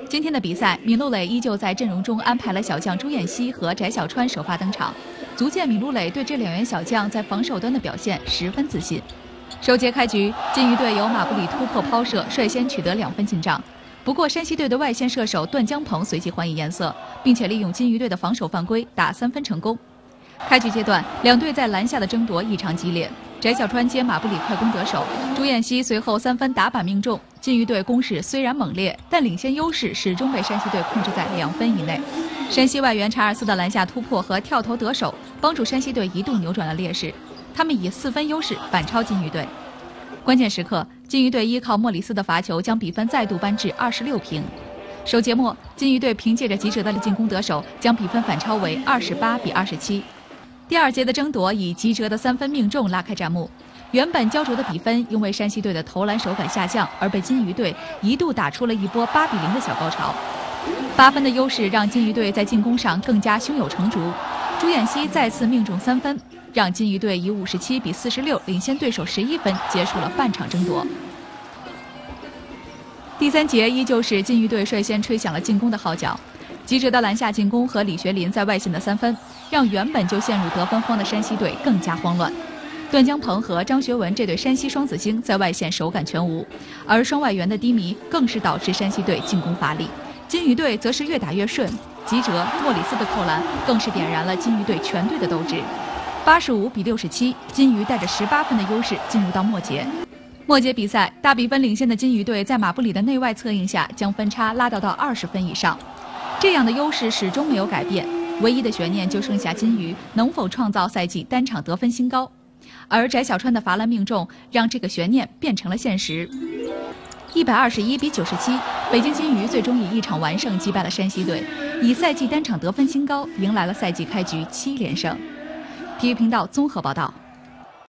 今天的比赛，闵鹿蕾依旧在阵容中安排了小将朱彦西和翟小川首发登场，足见闵鹿蕾对这2员小将在防守端的表现十分自信。首节开局，金鱼队由马布里突破抛射率先取得2分进账，不过山西队的外线射手段江鹏随即还以颜色，并且利用金鱼队的防守犯规打3分成功。开局阶段，两队在篮下的争夺异常激烈。翟小川接马布里快攻得手，朱彦西随后3分打板命中。金鱼队攻势虽然猛烈，但领先优势始终被山西队控制在2分以内。山西外援查尔斯的篮下突破和跳投得手，帮助山西队一度扭转了劣势，他们以4分优势反超金鱼队。关键时刻，金鱼队依靠莫里斯的罚球将比分再度扳至26平。首节末，金鱼队凭借着吉哲的进攻得手，将比分反超为28比27。第2节的争夺以吉哲的3分命中拉开战幕，原本焦灼的比分因为山西队的投篮手感下降而被金鱼队一度打出了一波8比0的小高潮。8分的优势让金鱼队在进攻上更加胸有成竹，朱彦西再次命中3分，让金鱼队以57比46领先对手11分，结束了半场争夺。第3节依旧是金鱼队率先吹响了进攻的号角，吉哲的篮下进攻和李学林在外线的3分，让原本就陷入得分荒的山西队更加慌乱。段江鹏和张学文这对山西双子星在外线手感全无，而双外援的低迷更是导致山西队进攻乏力。金鱼队则是越打越顺，吉哲、莫里斯的扣篮更是点燃了金鱼队全队的斗志。85比67，金鱼带着18分的优势进入到末节。末节比赛，大比分领先的金鱼队在马布里的内外策应下，将分差拉到20分以上。这样的优势始终没有改变，唯一的悬念就剩下金鱼能否创造赛季单场得分新高。而翟小川的罚篮命中让这个悬念变成了现实。121比97，北京金鱼最终以1场完胜击败了山西队，以赛季单场得分新高迎来了赛季开局7连胜。体育频道综合报道。